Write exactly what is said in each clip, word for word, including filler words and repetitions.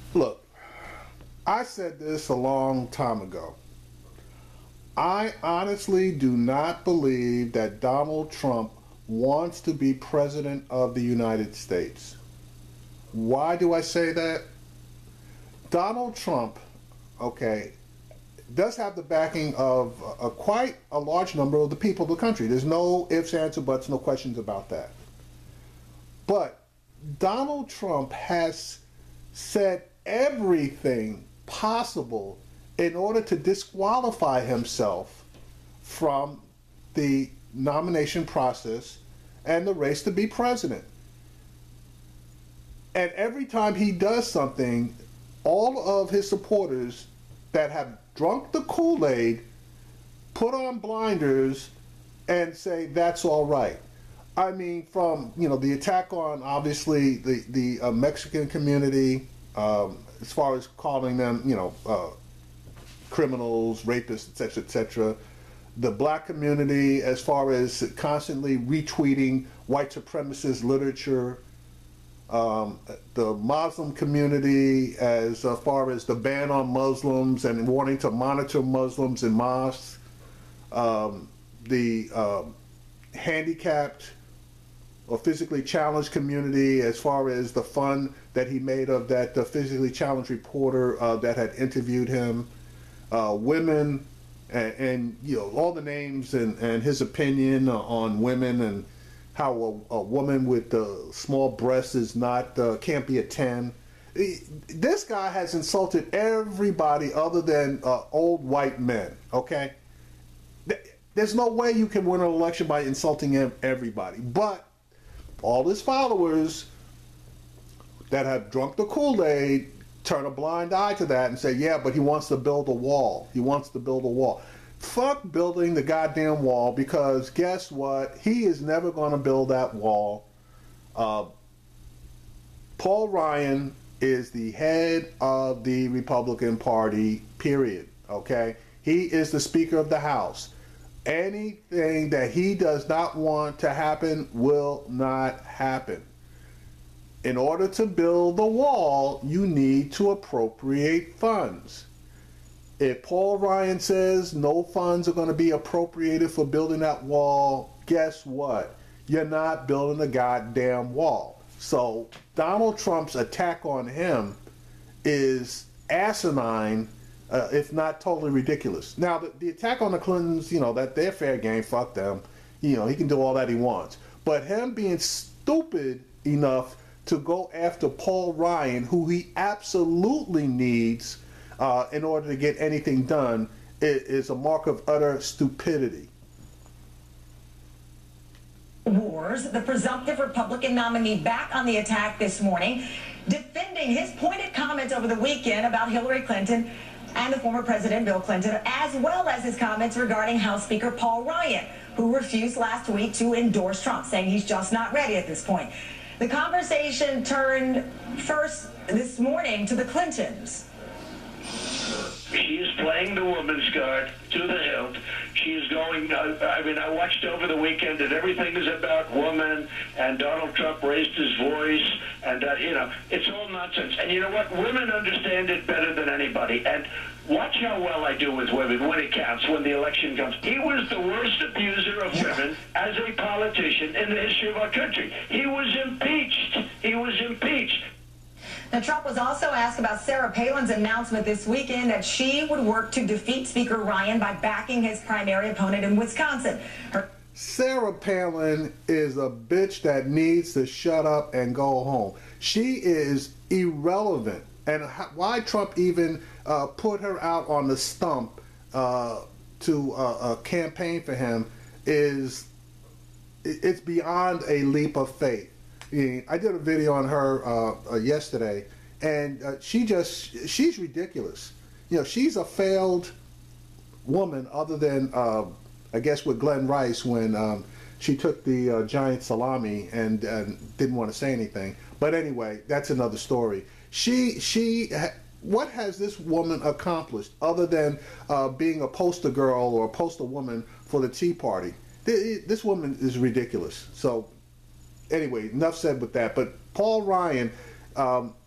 Look, I said this a long time ago. I honestly do not believe that Donald Trump wants to be president of the United States. Why do I say that? Donald Trump, okay, does have the backing of a, a quite a large number of the people of the country. There's no ifs, ands, or buts, no questions about that. But Donald Trump has said everything possible in order to disqualify himself from the nomination process and the race to be president. And every time he does something, all of his supporters that have drunk the Kool-Aid put on blinders and say that's all right. I mean, from, you know, the attack on, obviously, the, the uh, Mexican community, um, as far as calling them, you know, uh, criminals, rapists, et cetera, et cetera. The black community, as far as constantly retweeting white supremacist literature. Um, the Muslim community, as far as the ban on Muslims and wanting to monitor Muslims in mosques. Um, the uh, handicapped or physically challenged community, as far as the fun that he made of that uh, physically challenged reporter uh, that had interviewed him. Uh, women, and, and you know, all the names and, and his opinion on women and how a, a woman with uh, small breasts is not uh, can't be a ten. This guy has insulted everybody other than uh, old white men. Okay, there's no way you can win an election by insulting everybody. But all his followers that have drunk the Kool-Aid turn a blind eye to that and say, yeah, but he wants to build a wall. He wants to build a wall. Fuck building the goddamn wall, because guess what? He is never going to build that wall. Uh, Paul Ryan is the head of the Republican Party, period. Okay? He is the Speaker of the House. Anything that he does not want to happen will not happen. In order to build the wall, you need to appropriate funds. If Paul Ryan says no funds are going to be appropriated for building that wall, guess what? You're not building a goddamn wall. So Donald Trump's attack on him is asinine, uh, if not totally ridiculous. Now, the, the attack on the Clintons, you know, that they're fair game, fuck them. You know, he can do all that he wants. But him being stupid enough to go after Paul Ryan, who he absolutely needs uh, in order to get anything done, is, is a mark of utter stupidity. Wars, the presumptive Republican nominee, back on the attack this morning, defending his pointed comments over the weekend about Hillary Clinton and the former President Bill Clinton, as well as his comments regarding House Speaker Paul Ryan, who refused last week to endorse Trump, saying he's just not ready at this point. The conversation turned first this morning to the Clintons. She is playing the woman's card to the hilt. She is going, uh, I mean, I watched over the weekend and everything is about woman, and Donald Trump raised his voice, and, uh, you know, it's all nonsense. And you know what? Women understand it better than anybody. And watch how well I do with women when it counts, when the election comes. He was the worst abuser of women as a politician in the history of our country. He was impeached. He was impeached. Now, Trump was also asked about Sarah Palin's announcement this weekend that she would work to defeat Speaker Ryan by backing his primary opponent in Wisconsin. Her Sarah Palin is a bitch that needs to shut up and go home. She is irrelevant. And why Trump even uh, put her out on the stump uh, to uh, uh, campaign for him is, it's beyond a leap of faith. I did a video on her uh, uh, yesterday, and uh, she just, she's ridiculous. You know, she's a failed woman other than, uh, I guess, with Glenn Rice when um, she took the uh, giant salami and, and didn't want to say anything. But anyway, that's another story. She, she, what has this woman accomplished other than uh, being a poster girl or a poster woman for the Tea Party? This woman is ridiculous. So, anyway, enough said with that. But Paul Ryan, um,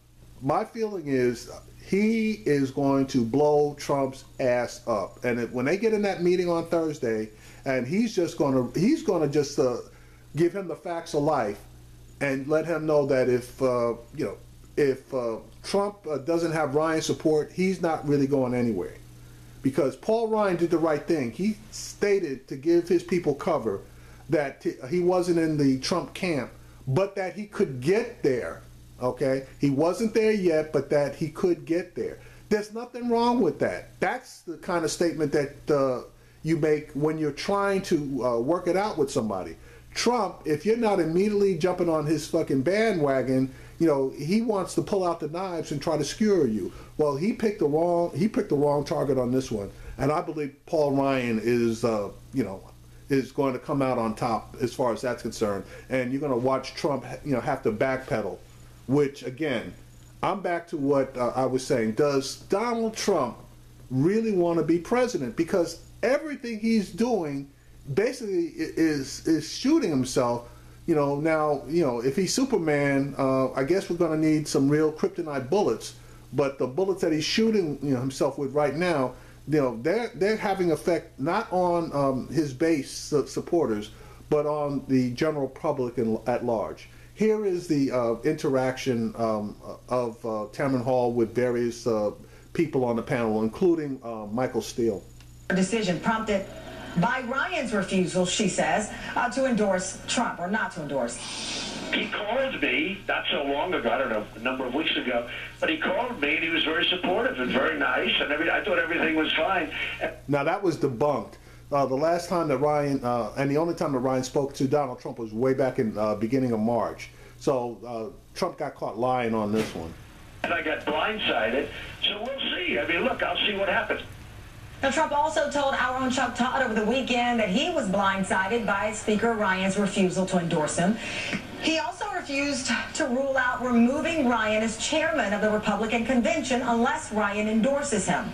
my feeling is he is going to blow Trump's ass up, and if, when they get in that meeting on Thursday, and he's just going to he's going to just uh, give him the facts of life, and let him know that if uh, you know if uh, Trump uh, doesn't have Ryan's support, he's not really going anywhere, because Paul Ryan did the right thing. He stated to give his people cover that he wasn't in the Trump camp, but that he could get there. Okay, he wasn't there yet, but that he could get there. There's nothing wrong with that. That's the kind of statement that uh, you make when you're trying to uh, work it out with somebody. Trump, if you're not immediately jumping on his fucking bandwagon, you know, he wants to pull out the knives and try to skewer you. Well, he picked the wrong he picked the wrong target on this one, and I believe Paul Ryan is, uh, you know, is going to come out on top as far as that's concerned. And you're going to watch Trump, you know, have to backpedal. Which, again, I'm back to what uh, I was saying. Does Donald Trump really want to be president? Because everything he's doing basically is is shooting himself. You know, now, you know, if he's Superman, uh, I guess we're going to need some real kryptonite bullets. But the bullets that he's shooting, you know, himself with right now, you know, they're they're having effect not on um, his base uh, supporters, but on the general public in, at large. Here is the uh, interaction um, of uh, Tamron Hall with various uh, people on the panel, including uh, Michael Steele. Her decision prompted by Ryan's refusal, she says, uh, to endorse Trump, or not to endorse. He called me not so long ago, I don't know, a number of weeks ago, but he called me and he was very supportive and very nice, and every, I thought everything was fine. Now, that was debunked. Uh, the last time that Ryan, uh, and the only time that Ryan spoke to Donald Trump was way back in uh, beginning of March. So uh, Trump got caught lying on this one. And I got blindsided, so we'll see. I mean, look, I'll see what happens. Now, Trump also told our own Chuck Todd over the weekend that he was blindsided by Speaker Ryan's refusal to endorse him. He also refused to rule out removing Ryan as chairman of the Republican convention unless Ryan endorses him.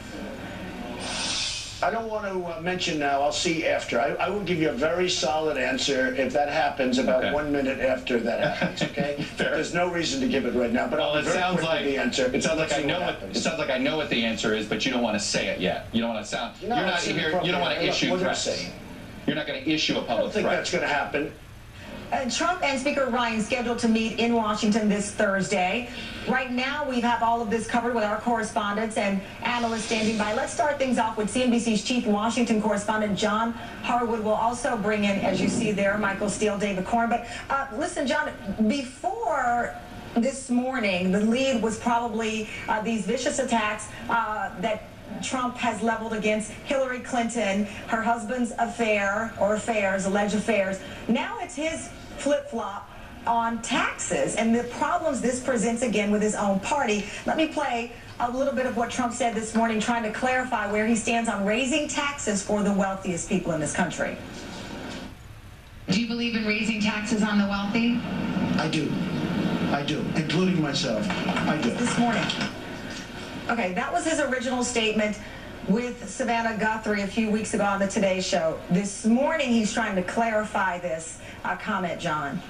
I don't want to uh, mention now. I'll see after. I, I will give you a very solid answer if that happens about okay. one minute after that happens. Okay. There's no reason to give it right now. But well, I'll it sounds like the answer. It sounds like I know what, what it sounds like I know what the answer is, but you don't want to say it yet. You don't want to sound. No, you're not here. You don't want to issue what threats. You're not going to issue a public I don't think threat. that's going to happen. Uh, Trump and Speaker Ryan scheduled to meet in Washington this Thursday. Right now, we have all of this covered with our correspondents and analysts standing by. Let's start things off with C N B C's chief Washington correspondent, John Harwood. We'll also bring in, as you see there, Michael Steele, David Corn. But uh, listen, John, before this morning, the lead was probably uh, these vicious attacks uh, that Trump has leveled against Hillary Clinton, her husband's affair, or affairs, alleged affairs. Now it's his flip-flop on taxes and the problems this presents again with his own party. Let me play a little bit of what Trump said this morning, trying to clarify where he stands on raising taxes for the wealthiest people in this country. Do you believe in raising taxes on the wealthy? I do. I do, including myself. I do. This morning. Okay, that was his original statement with Savannah Guthrie a few weeks ago on the Today Show. This morning, he's trying to clarify this uh, comment, John.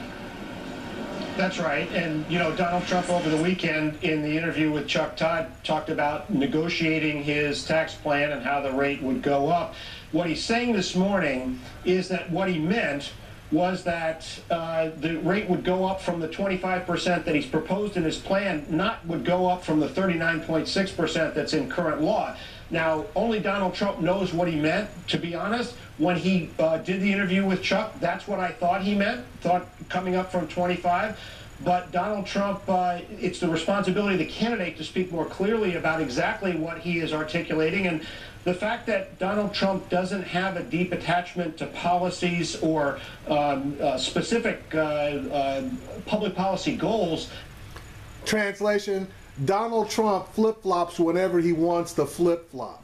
That's right. And, you know, Donald Trump over the weekend in the interview with Chuck Todd talked about negotiating his tax plan and how the rate would go up. What he's saying this morning is that what he meant was that uh, the rate would go up from the twenty-five percent that he's proposed in his plan, not would go up from the thirty-nine point six percent that's in current law. Now, only Donald Trump knows what he meant, to be honest. When he uh, did the interview with Chuck, that's what I thought he meant, thought coming up from twenty-five. But Donald Trump, uh, it's the responsibility of the candidate to speak more clearly about exactly what he is articulating. And the fact that Donald Trump doesn't have a deep attachment to policies or um, uh, specific uh, uh, public policy goals. Translation, Donald Trump flip-flops whenever he wants to flip-flop.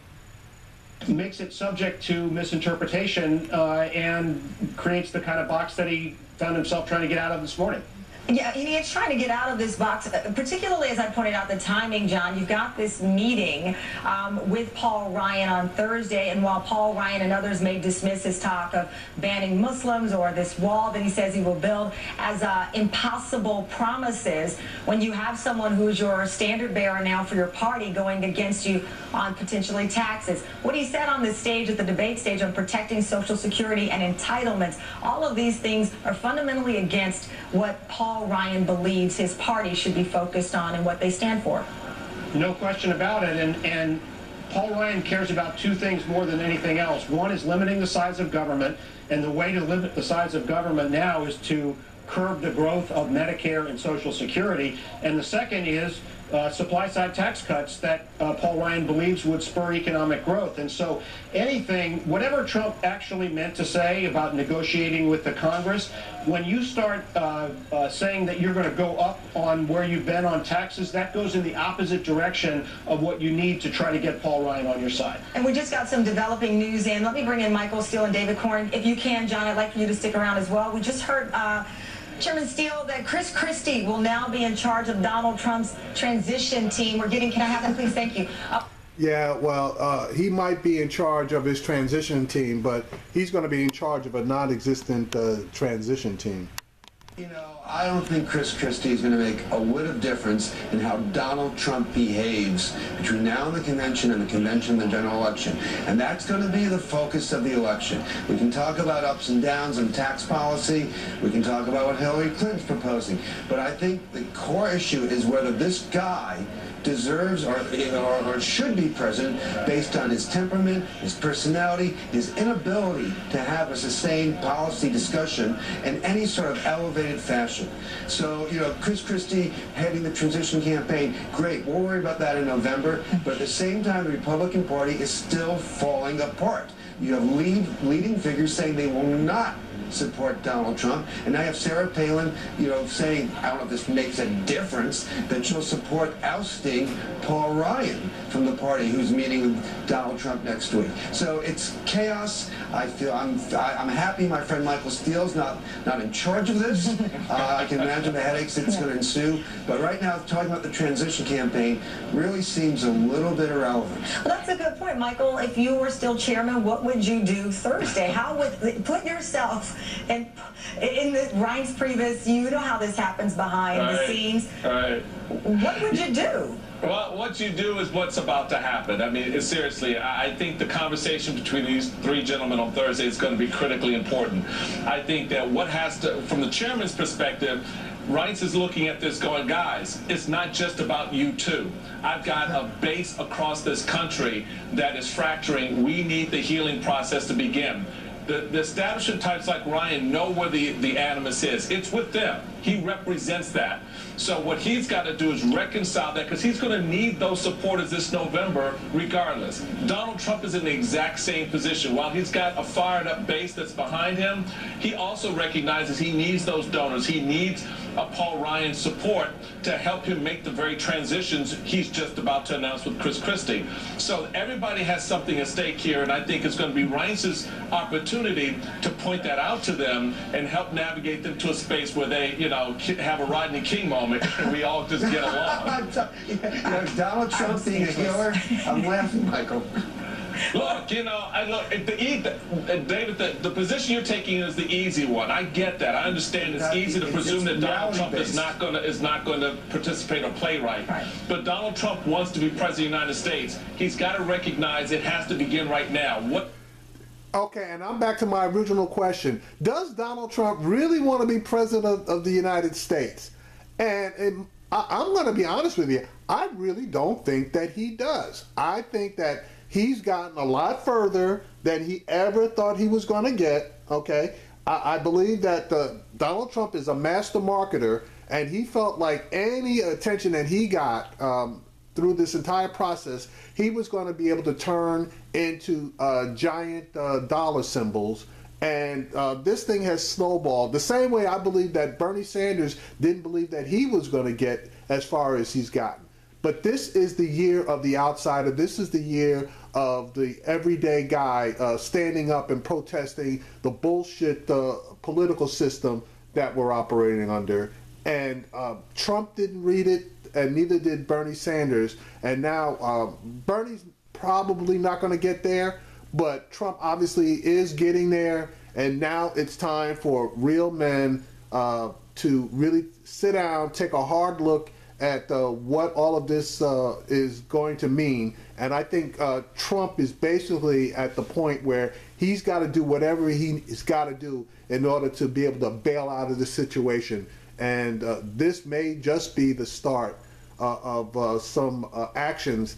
Makes it subject to misinterpretation uh, and creates the kind of box that he found himself trying to get out of this morning. Yeah, he is trying to get out of this box, particularly as I pointed out the timing, John. You've got this meeting um, with Paul Ryan on Thursday, and while Paul Ryan and others may dismiss his talk of banning Muslims or this wall that he says he will build as uh, impossible promises, when you have someone who's your standard bearer now for your party going against you on potentially taxes, what he said on the stage at the debate stage on protecting Social Security and entitlements, all of these things are fundamentally against what Paul Ryan believes his party should be focused on and what they stand for. No question about it. And, and Paul Ryan cares about two things more than anything else. One is limiting the size of government, and the way to limit the size of government now is to curb the growth of Medicare and Social Security. And the second is uh, supply-side tax cuts that uh, Paul Ryan believes would spur economic growth. And so anything, whatever Trump actually meant to say about negotiating with the Congress, when you start uh, uh, saying that you're going to go up on where you've been on taxes, that goes in the opposite direction of what you need to try to get Paul Ryan on your side. And we just got some developing news in. Let me bring in Michael Steele and David Corn. If you can, John, I'd like for you to stick around as well. We just heard uh, Chairman Steele that Chris Christie will now be in charge of Donald Trump's transition team. We're getting, can I have that, please? Thank you. Uh, Yeah, well, uh, he might be in charge of his transition team, but he's going to be in charge of a non-existent uh, transition team. You know, I don't think Chris Christie is going to make a whit of difference in how Donald Trump behaves between now and the convention and the convention and the general election. And that's going to be the focus of the election. We can talk about ups and downs in tax policy. We can talk about what Hillary Clinton's proposing. But I think the core issue is whether this guy deserves or, or, or should be president based on his temperament, his personality, his inability to have a sustained policy discussion in any sort of elevated fashion. So, you know, Chris Christie heading the transition campaign, great. We'll worry about that in November. But at the same time, the Republican Party is still falling apart. You have lead, leading figures saying they will not support Donald Trump, and now you have Sarah Palin, you know, saying, I don't know if this makes a difference, that she'll support ousting Paul Ryan from the party, who's meeting with Donald Trump next week. So it's chaos. I feel I'm I'm happy my friend Michael Steele's not not in charge of this. Uh, I can imagine the headaches that's going to ensue. But right now, talking about the transition campaign really seems a little bit irrelevant. Well, that's a good point, Michael. If you were still chairman, what would you do Thursday? How would put yourself in in the Reince Priebus? You know how this happens behind right. the scenes. Right. What would you do? Well, what you do is what's about to happen. I mean, it's, seriously, I think the conversation between these three gentlemen on Thursday is going to be critically important. I think that what has to, from the chairman's perspective, Reince is looking at this going, guys, it's not just about you two. I've got a base across this country that is fracturing. We need the healing process to begin. The, the establishment types like Ryan know where the, the animus is. It's with them. He represents that. So what he's got to do is reconcile that, because he's going to need those supporters this November regardless. Donald Trump is in the exact same position. While he's got a fired up base that's behind him, he also recognizes he needs those donors. He needs a Paul Ryan support to help him make the very transitions he's just about to announce with Chris Christie. So everybody has something at stake here, and I think it's going to be Reince's opportunity to point that out to them and help navigate them to a space where they, you know, have a Rodney King moment and we all just get along. You know, Donald Trump being a healer, I'm laughing, Michael. Look, you know, I look at the, the David. The, the position you're taking is the easy one. I get that. I understand. It's easy to presume that Donald Trump is not going to is not going to participate or play right. right. But Donald Trump wants to be president of the United States. He's got to recognize it has to begin right now. What? Okay, and I'm back to my original question. Does Donald Trump really want to be president of, of the United States? And, and I, I'm going to be honest with you. I really don't think that he does. I think that he's gotten a lot further than he ever thought he was going to get, okay? I, I believe that uh, Donald Trump is a master marketer, and he felt like any attention that he got um, through this entire process, he was going to be able to turn into uh, giant uh, dollar symbols. And uh, this thing has snowballed the same way I believe that Bernie Sanders didn't believe that he was going to get as far as he's gotten. But this is the year of the outsider. This is the year of the everyday guy uh, standing up and protesting the bullshit uh, political system that we're operating under. and uh, Trump didn't read it, and neither did Bernie Sanders. And now uh, Bernie's probably not going to get there, but Trump obviously is getting there. And now it's time for real men uh, to really sit down, take a hard look at uh, what all of this uh, is going to mean. And I think uh, Trump is basically at the point where he's got to do whatever he's got to do in order to be able to bail out of the situation. And uh, this may just be the start uh, of uh, some uh, actions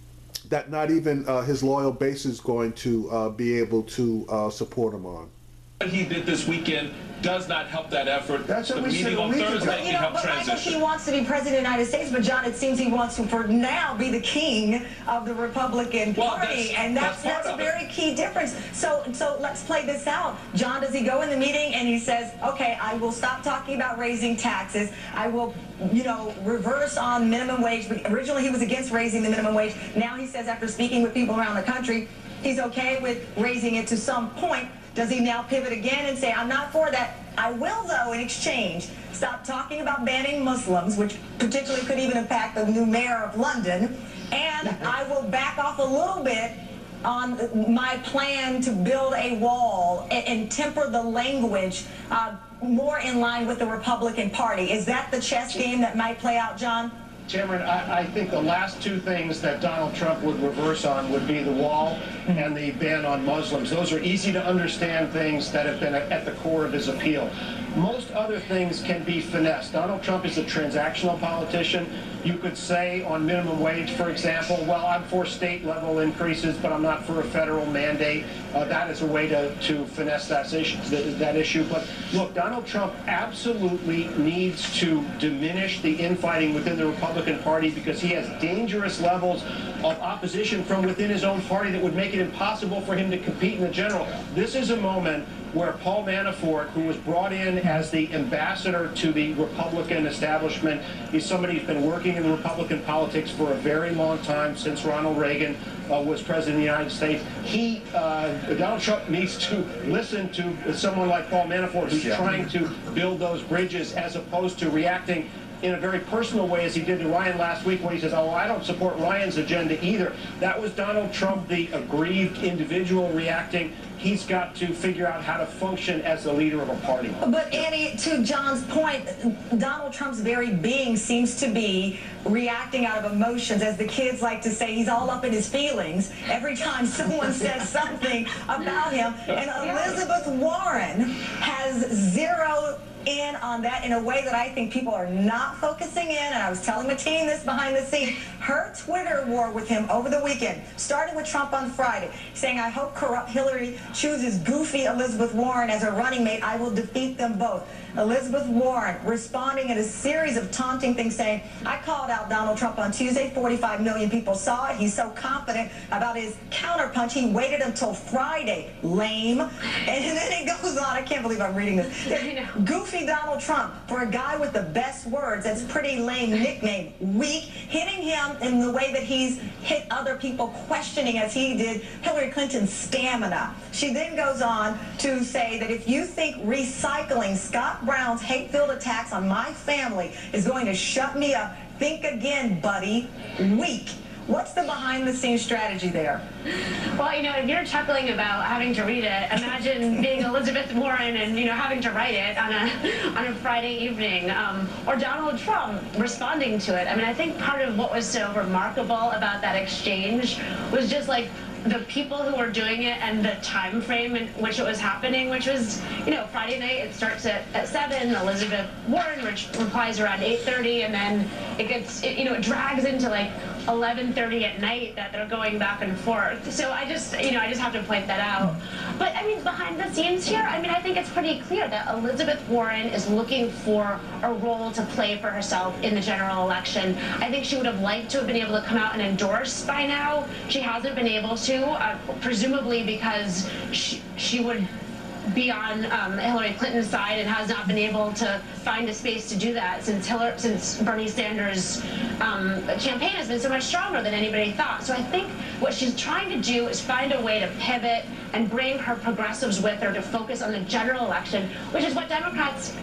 that not even uh, his loyal base is going to uh, be able to uh, support him on. What he did this weekend does not help that effort. That's what the we said meeting a on week ago. Thursday But, you can know, help but Michael, transition. he wants to be president of the United States, but John, it seems he wants to, for now, be the king of the Republican Well, Party, that's- and that's that's part that's a of it. very key difference. So, so let's play this out. John, does he go in the meeting and he says, "Okay, I will stop talking about raising taxes. I will, you know, reverse on minimum wage." Originally, he was against raising the minimum wage. Now he says, after speaking with people around the country, he's okay with raising it to some point. Does he now pivot again and say, "I'm not for that. I will, though, in exchange, stop talking about banning Muslims," which potentially could even impact the new mayor of London, "and I will back off a little bit on my plan to build a wall and, and temper the language uh, more in line with the Republican Party"? Is that the chess game that might play out, John? Cameron, I, I think the last two things that Donald Trump would reverse on would be the wall and the ban on Muslims. Those are easy to understand things that have been at the core of his appeal. Most other things can be finessed. Donald Trump is a transactional politician. You could say on minimum wage, for example, well, I'm for state level increases, but I'm not for a federal mandate. Uh, that is a way to, to finesse that issue, that issue. But look, Donald Trump absolutely needs to diminish the infighting within the Republican Party, because he has dangerous levels of opposition from within his own party that would make it impossible for him to compete in the general. This is a moment where Paul Manafort, who was brought in as the ambassador to the Republican establishment, he's somebody who's been working in Republican politics for a very long time, since Ronald Reagan uh, was president of the United States. He, uh, Donald Trump needs to listen to someone like Paul Manafort, who's yeah. trying to build those bridges, as opposed to reacting in a very personal way, as he did to Ryan last week, when he says, "Oh, I don't support Ryan's agenda either." That was Donald Trump, the aggrieved individual, reacting. He's got to figure out how to function as the leader of a party. But Annie, to John's point, Donald Trump's very being seems to be reacting out of emotions. As the kids like to say, he's all up in his feelings every time someone says something about him. And Elizabeth Warren has zero in on that in a way that I think people are not focusing in. And I was telling Mateen this behind the scenes. Her Twitter war with him over the weekend, starting with Trump on Friday, saying, "I hope corrupt Hillary chooses goofy Elizabeth Warren as her running mate. I will defeat them both." Elizabeth Warren responding in a series of taunting things, saying, "I called out Donald Trump on Tuesday. forty-five million people saw it. He's so confident about his counterpunch, he waited until Friday. Lame." And then it goes on. I can't believe I'm reading this. Goofy Donald Trump, for a guy with the best words, that's pretty lame nickname. Weak, hitting him in the way that he's hit other people, questioning, as he did, Hillary Clinton's stamina. She then goes on to say that if you think recycling Scott Brown's hate-filled attacks on my family is going to shut me up, think again, buddy. Weak. What's the behind-the-scenes strategy there? Well, you know, if you're chuckling about having to read it, imagine being Elizabeth Warren and, you know, having to write it on a on a Friday evening, um, or Donald Trump responding to it. I mean, I think part of what was so remarkable about that exchange was just like the people who were doing it and the time frame in which it was happening, which was, you know, Friday night, it starts at, at seven, Elizabeth Warren which replies around eight thirty, and then it gets, it, you know, it drags into like eleven thirty at night that they're going back and forth. So I just, you know, I just have to point that out. But I mean, behind the scenes here, I mean, I think it's pretty clear that Elizabeth Warren is looking for a role to play for herself in the general election. I think she would have liked to have been able to come out and endorse by now. She hasn't been able to, uh, presumably because she, she would be on um, Hillary Clinton's side and has not been able to find a space to do that since Hillary, since Bernie Sanders' um, campaign has been so much stronger than anybody thought. So I think what she's trying to do is find a way to pivot and bring her progressives with her to focus on the general election, which is what Democrats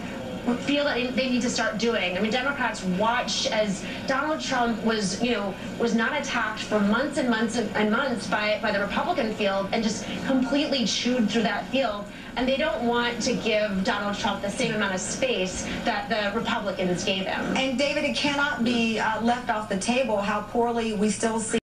feel that they need to start doing. I mean, Democrats watched as Donald Trump was, you know, was not attacked for months and months and months by, by the Republican field and just completely chewed through that field. And they don't want to give Donald Trump the same amount of space that the Republicans gave him. And David, it cannot be uh, left off the table how poorly we still see